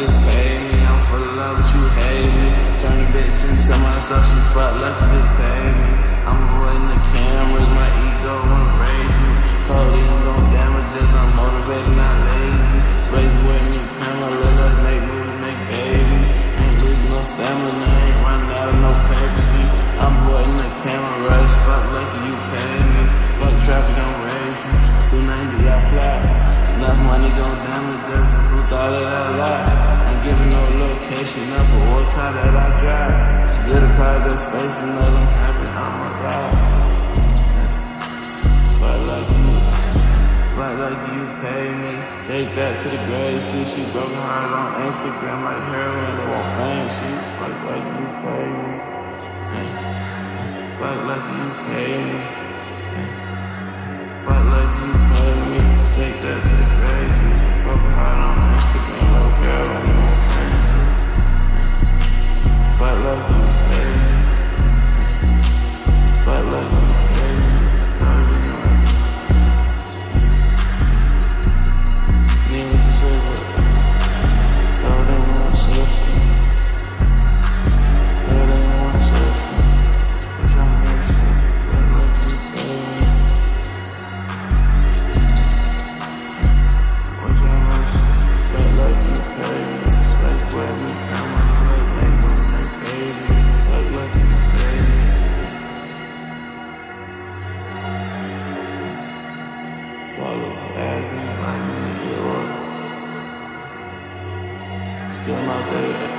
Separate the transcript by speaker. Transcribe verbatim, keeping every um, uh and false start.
Speaker 1: just paid me. I'm full of love, but you hate me. Turn the bitch into myself, she fuck like you just paid me. I'm avoiding the cameras, my ego wanna raise me. Codeine gon' damage us, I'm motivated, not lazy. Space with me, camera, let us make movies, make babies. Ain't losing no stamina, ain't running out of no Pepsi. I'm avoiding the camera rush, fuck like you pay me. Fuck traffic, I'm racing. two ninety, I fly. Enough money gon' damage us, who thought of that lie? Ain't giving no location up, but what car that I drive? Get a car that's facing us, I'm happy, I'm a ride. Fight like you, fight like you pay me. Take that to the grave, see she broken heart on Instagram like heroin, they want fame, see. Fight like you pay me. Hey. Fight like you pay me. Hey. Fight like you pay me. Take that to the grave, see. Broken heart on Instagram like heroin, they want fame, see. Fight like you pay me. Fight like you pay me. Still not there.